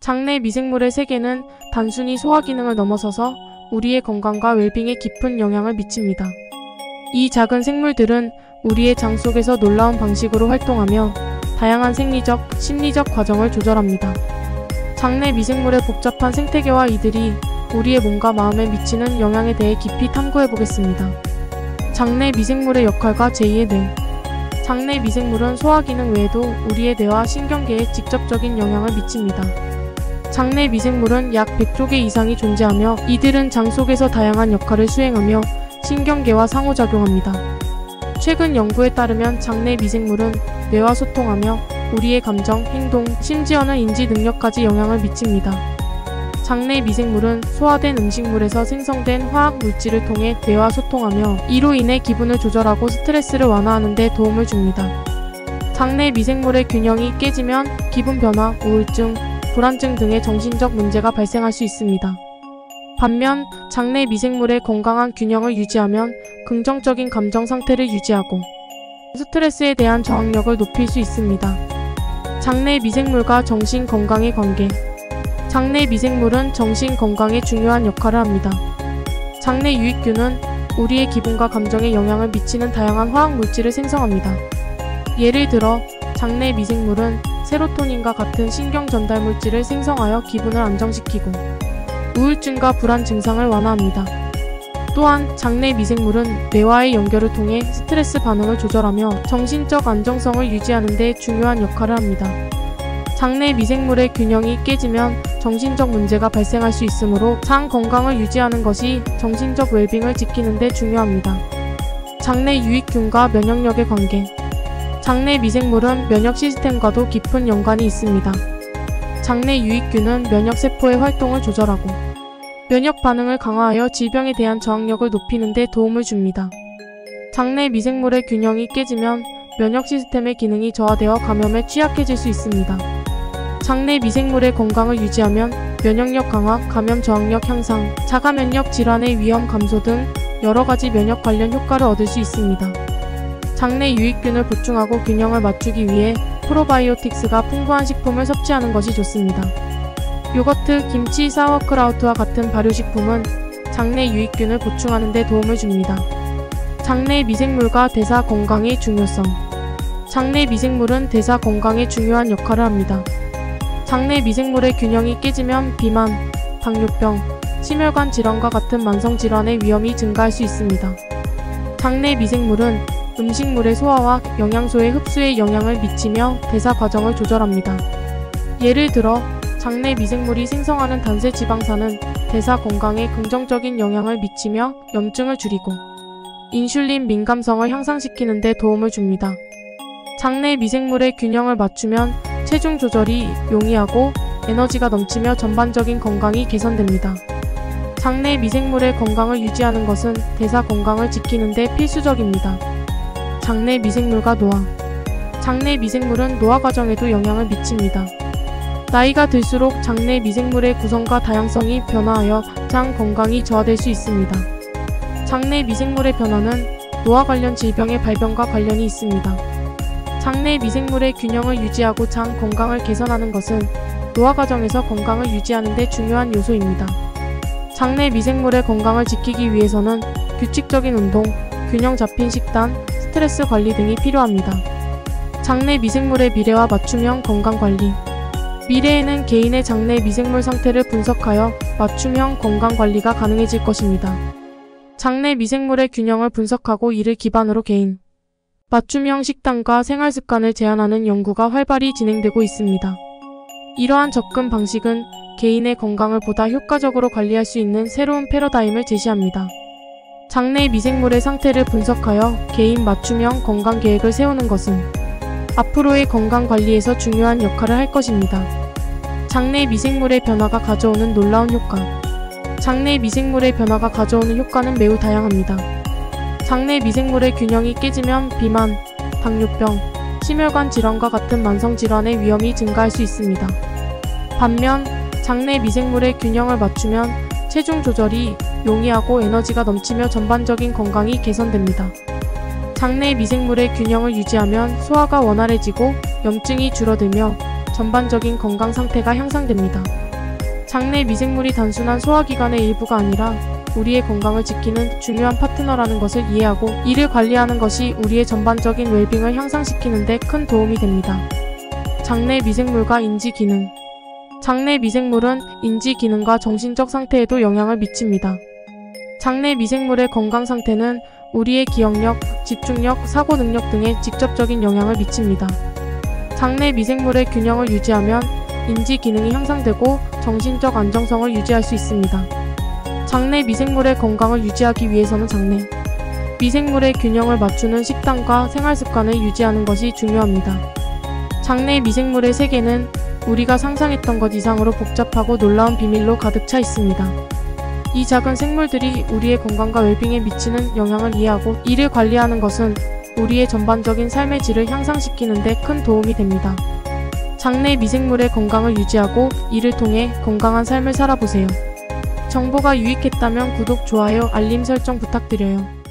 장내 미생물의 세계는 단순히 소화 기능을 넘어서서 우리의 건강과 웰빙에 깊은 영향을 미칩니다. 이 작은 생물들은 우리의 장 속에서 놀라운 방식으로 활동하며 다양한 생리적, 심리적 과정을 조절합니다. 장내 미생물의 복잡한 생태계와 이들이 우리의 몸과 마음에 미치는 영향에 대해 깊이 탐구해보겠습니다. 장내 미생물의 역할과 제2의 뇌. 장내 미생물은 소화 기능 외에도 우리의 뇌와 신경계에 직접적인 영향을 미칩니다. 장내 미생물은 약 100조 개 이상이 존재하며 이들은 장 속에서 다양한 역할을 수행하며 신경계와 상호작용합니다. 최근 연구에 따르면 장내 미생물은 뇌와 소통하며 우리의 감정, 행동, 심지어는 인지 능력까지 영향을 미칩니다. 장내 미생물은 소화된 음식물에서 생성된 화학 물질을 통해 뇌와 소통하며 이로 인해 기분을 조절하고 스트레스를 완화하는 데 도움을 줍니다. 장내 미생물의 균형이 깨지면 기분 변화, 우울증, 불안증 등의 정신적 문제가 발생할 수 있습니다. 반면 장내 미생물의 건강한 균형을 유지하면 긍정적인 감정 상태를 유지하고 스트레스에 대한 저항력을 높일 수 있습니다. 장내 미생물과 정신 건강의 관계. 장내 미생물은 정신 건강에 중요한 역할을 합니다. 장내 유익균은 우리의 기분과 감정에 영향을 미치는 다양한 화학 물질을 생성합니다. 예를 들어 장내 미생물은 세로토닌과 같은 신경 전달 물질을 생성하여 기분을 안정시키고 우울증과 불안 증상을 완화합니다. 또한 장내 미생물은 뇌와의 연결을 통해 스트레스 반응을 조절하며 정신적 안정성을 유지하는 데 중요한 역할을 합니다. 장내 미생물의 균형이 깨지면 정신적 문제가 발생할 수 있으므로 장 건강을 유지하는 것이 정신적 웰빙을 지키는 데 중요합니다. 장내 유익균과 면역력의 관계. 장내 미생물은 면역 시스템과도 깊은 연관이 있습니다. 장내 유익균은 면역세포의 활동을 조절하고 면역 반응을 강화하여 질병에 대한 저항력을 높이는 데 도움을 줍니다. 장내 미생물의 균형이 깨지면 면역 시스템의 기능이 저하되어 감염에 취약해질 수 있습니다. 장내 미생물의 건강을 유지하면 면역력 강화, 감염 저항력 향상, 자가 면역 질환의 위험 감소 등 여러가지 면역 관련 효과를 얻을 수 있습니다. 장내 유익균을 보충하고 균형을 맞추기 위해 프로바이오틱스가 풍부한 식품을 섭취하는 것이 좋습니다. 요거트, 김치, 사워크라우트와 같은 발효식품은 장내 유익균을 보충하는 데 도움을 줍니다. 장내 미생물과 대사 건강의 중요성. 장내 미생물은 대사 건강에 중요한 역할을 합니다. 장내 미생물의 균형이 깨지면 비만, 당뇨병, 심혈관 질환과 같은 만성 질환의 위험이 증가할 수 있습니다. 장내 미생물은 음식물의 소화와 영양소의 흡수에 영향을 미치며 대사 과정을 조절합니다. 예를 들어 장내 미생물이 생성하는 단세 지방산은 대사 건강에 긍정적인 영향을 미치며 염증을 줄이고 인슐린 민감성을 향상시키는 데 도움을 줍니다. 장내 미생물의 균형을 맞추면 체중 조절이 용이하고 에너지가 넘치며 전반적인 건강이 개선됩니다. 장내 미생물의 건강을 유지하는 것은 대사 건강을 지키는 데 필수적입니다. 장내 미생물과 노화. 장내 미생물은 노화 과정에도 영향을 미칩니다. 나이가 들수록 장내 미생물의 구성과 다양성이 변화하여 장 건강이 저하될 수 있습니다. 장내 미생물의 변화는 노화 관련 질병의 발병과 관련이 있습니다. 장내 미생물의 균형을 유지하고 장 건강을 개선하는 것은 노화 과정에서 건강을 유지하는 데 중요한 요소입니다. 장내 미생물의 건강을 지키기 위해서는 규칙적인 운동, 균형 잡힌 식단, 스트레스 관리 등이 필요합니다. 장내 미생물의 미래와 맞춤형 건강관리. 미래에는 개인의 장내 미생물 상태를 분석하여 맞춤형 건강관리가 가능해질 것입니다. 장내 미생물의 균형을 분석하고 이를 기반으로 개인 맞춤형 식단과 생활습관을 제안하는 연구가 활발히 진행되고 있습니다. 이러한 접근 방식은 개인의 건강을 보다 효과적으로 관리할 수 있는 새로운 패러다임을 제시합니다. 장내 미생물의 상태를 분석하여 개인 맞춤형 건강 계획을 세우는 것은 앞으로의 건강 관리에서 중요한 역할을 할 것입니다. 장내 미생물의 변화가 가져오는 놀라운 효과. 장내 미생물의 변화가 가져오는 효과는 매우 다양합니다. 장내 미생물의 균형이 깨지면 비만, 당뇨병, 심혈관 질환과 같은 만성 질환의 위험이 증가할 수 있습니다. 반면 장내 미생물의 균형을 맞추면 체중 조절이 용이하고 에너지가 넘치며 전반적인 건강이 개선됩니다. 장내 미생물의 균형을 유지하면 소화가 원활해지고 염증이 줄어들며 전반적인 건강 상태가 향상됩니다. 장내 미생물이 단순한 소화기관의 일부가 아니라 우리의 건강을 지키는 중요한 파트너라는 것을 이해하고 이를 관리하는 것이 우리의 전반적인 웰빙을 향상시키는 데 큰 도움이 됩니다. 장내 미생물과 인지 기능. 장내 미생물은 인지 기능과 정신적 상태에도 영향을 미칩니다. 장내 미생물의 건강 상태는 우리의 기억력, 집중력, 사고 능력 등에 직접적인 영향을 미칩니다. 장내 미생물의 균형을 유지하면 인지 기능이 향상되고 정신적 안정성을 유지할 수 있습니다. 장내 미생물의 건강을 유지하기 위해서는 장내 미생물의 균형을 맞추는 식단과 생활 습관을 유지하는 것이 중요합니다. 장내 미생물의 세계는 우리가 상상했던 것 이상으로 복잡하고 놀라운 비밀로 가득 차 있습니다. 이 작은 생물들이 우리의 건강과 웰빙에 미치는 영향을 이해하고 이를 관리하는 것은 우리의 전반적인 삶의 질을 향상시키는 데 큰 도움이 됩니다. 장내 미생물의 건강을 유지하고 이를 통해 건강한 삶을 살아보세요. 정보가 유익했다면 구독, 좋아요, 알림 설정 부탁드려요.